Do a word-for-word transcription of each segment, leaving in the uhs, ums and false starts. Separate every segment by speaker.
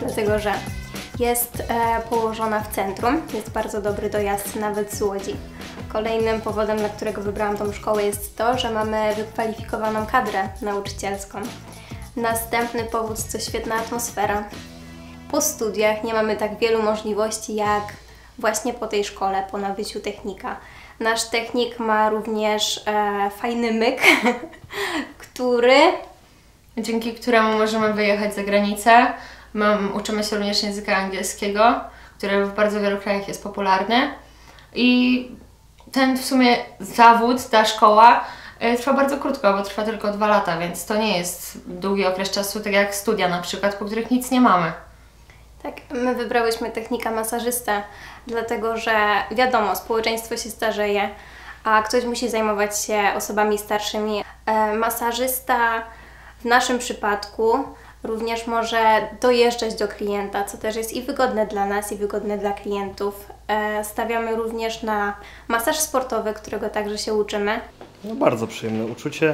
Speaker 1: dlatego że jest e, położona w centrum, jest bardzo dobry dojazd nawet z Łodzi. Kolejnym powodem, dla którego wybrałam tą szkołę, jest to, że mamy wykwalifikowaną kadrę nauczycielską. Następny powód to świetna atmosfera. Po studiach nie mamy tak wielu możliwości jak właśnie po tej szkole, po nabyciu technika. Nasz technik ma również e, fajny myk, który...
Speaker 2: dzięki któremu możemy wyjechać za granicę. Mam, uczymy się również języka angielskiego, który w bardzo wielu krajach jest popularny. I ten w sumie zawód, ta szkoła y, trwa bardzo krótko, bo trwa tylko dwa lata, więc to nie jest długi okres czasu, tak jak studia na przykład, po których nic nie mamy.
Speaker 1: Tak, my wybrałyśmy technika masażystę, dlatego że wiadomo, społeczeństwo się starzeje, a ktoś musi zajmować się osobami starszymi. E, masażysta w naszym przypadku również może dojeżdżać do klienta, co też jest i wygodne dla nas, i wygodne dla klientów. E, stawiamy również na masaż sportowy, którego także się uczymy.
Speaker 3: No, bardzo przyjemne uczucie.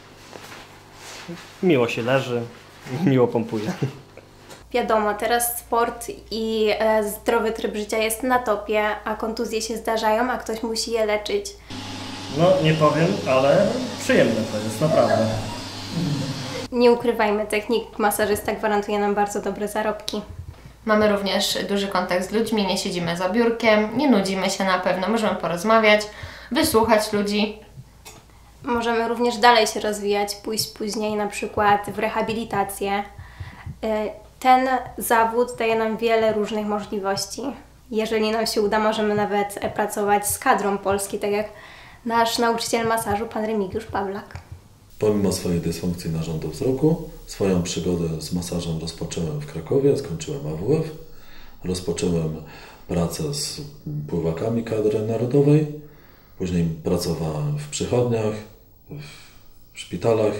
Speaker 3: Miło się leży, miło pompuje.
Speaker 1: Wiadomo, teraz sport i e, zdrowy tryb życia jest na topie, a kontuzje się zdarzają, a ktoś musi je leczyć.
Speaker 3: No, nie powiem, ale przyjemne to jest, naprawdę.
Speaker 1: Nie ukrywajmy, technik masażysta gwarantuje nam bardzo dobre zarobki.
Speaker 2: Mamy również duży kontakt z ludźmi, nie siedzimy za biurkiem, nie nudzimy się na pewno, możemy porozmawiać, wysłuchać ludzi.
Speaker 1: Możemy również dalej się rozwijać, pójść później na przykład w rehabilitację. Ten zawód daje nam wiele różnych możliwości. Jeżeli nam się uda, możemy nawet pracować z kadrą Polski, tak jak nasz nauczyciel masażu, pan Remigiusz Pawlak.
Speaker 4: Pomimo swojej dysfunkcji narządu wzroku, swoją przygodę z masażem rozpocząłem w Krakowie, skończyłem A W F. Rozpocząłem pracę z pływakami kadry narodowej. Później pracowałem w przychodniach, w szpitalach.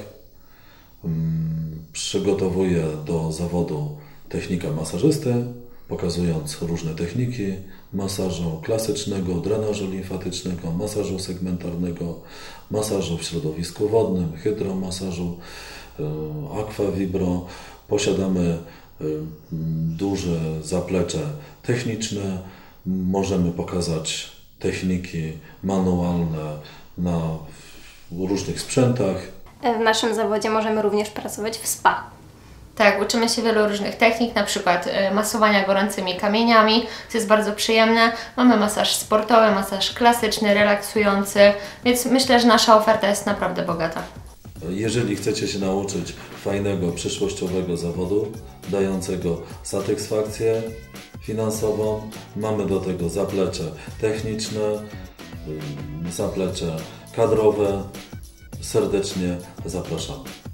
Speaker 4: Przygotowuję do zawodu technika masażysty, pokazując różne techniki masażu klasycznego, drenażu limfatycznego, masażu segmentarnego, masażu w środowisku wodnym, hydromasażu, aquavibro. Posiadamy duże zaplecze techniczne, możemy pokazać techniki manualne na różnych sprzętach.
Speaker 1: W naszym zawodzie możemy również pracować w spa.
Speaker 2: Tak, uczymy się wielu różnych technik, na przykład masowania gorącymi kamieniami, co jest bardzo przyjemne. Mamy masaż sportowy, masaż klasyczny, relaksujący, więc myślę, że nasza oferta jest naprawdę bogata.
Speaker 4: Jeżeli chcecie się nauczyć fajnego, przyszłościowego zawodu, dającego satysfakcję finansową, mamy do tego zaplecze techniczne, zaplecze kadrowe. Serdecznie zapraszamy.